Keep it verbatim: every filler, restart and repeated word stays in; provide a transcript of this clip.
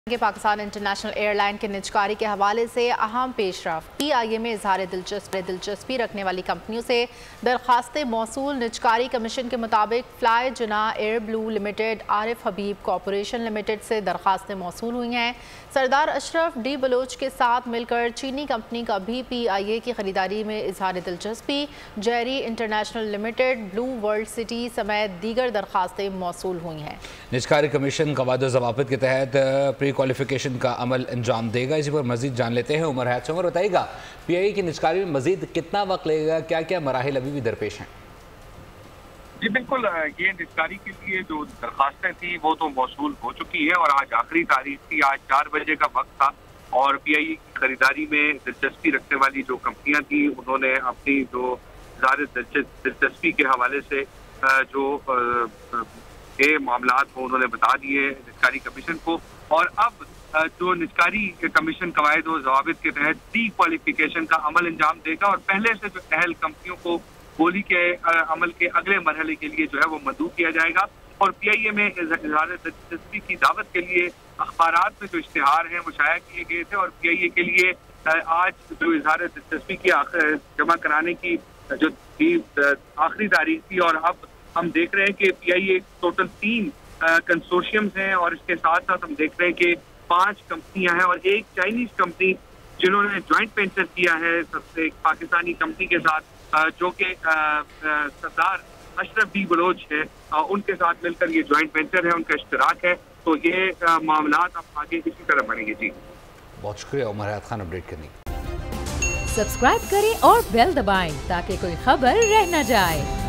के Pakistan international airline के निजकारी के हवाले से अहम पेशरफ। पी आई ए में इजहार दिलचस्पी दिलचस्पी रखने वाली कंपनियों से दरखास्तें मौसूल। निजकारी कमीशन के मुताबिक fly Jinnah Airblue limited, Arif Habib corporation limited से दरखास्तें मौसूल हुई हैं। सरदार अशरफ डी बलोच के साथ मिलकर चीनी कंपनी का भी पी आई ए की खरीदारी में इजहार दिलचस्पी। Jerry international limited, blue world city समेत दीगर दरखास्तें मौसूल हुई हैं। निजकारी कमीशन कवायद ज़वाबित के तहत प्री क्वालिफिकेशन का अमल अंजाम देगा। इसी पर मजीद जान लेते हैं। उमर हैत से उमर बताइएगा, पी आई ए की निजकारी में मजीद कितना वक्त लगेगा, क्या क्या मराहिल अभी भी दरपेश हैं? जी बिल्कुल, ये निजकारी के लिए जो दरखास्तें थी वो तो मौसूल हो चुकी है और आज आखिरी तारीख थी। आज चार बजे का वक्त था और पी आई ए की खरीदारी में दिलचस्पी रखने वाली जो कंपनियां थी उन्होंने अपनी जो ज़ाहिर दिलचस्पी के हवाले से जो ये मामलात वो उन्होंने बता दिए निजकारी कमीशन को। और अब जो निजकारी कमीशन कवायद और ज़वाबित के तहत प्री क्वालिफिकेशन का अमल अंजाम देगा और पहले से जो अहल कंपनियों को बोली के अमल के अगले मरहले के लिए जो है वो मंजूर किया जाएगा। और पी आई ए में इज़हार दिलचस्पी की दावत के लिए अखबारात में जो इश्तिहार हैं वो शाया किए गए थे और पी आई ए के लिए आज जो इज़हार दिलचस्पी की जमा कराने की जो थी आखिरी तारीख थी। और अब हम देख रहे हैं कि पी आई ए टोटल तीन कंसोर्शियम्स हैं और इसके साथ साथ हम देख रहे हैं कि पांच कंपनियां हैं और एक चाइनीज कंपनी जिन्होंने ज्वाइंट वेंचर किया है सबसे एक पाकिस्तानी कंपनी के साथ, जो कि सरदार अशरफ डी बलोच है, उनके साथ मिलकर ये ज्वाइंट वेंचर है, उनका इश्तराक है। तो ये मामलात अब आगे इसी तरह बढ़ेंगे। जी बहुत शुक्रिया उमर हैत खान अपडेट करने की। सब्सक्राइब करें और बेल दबाएं ताकि कोई खबर रह न जाए।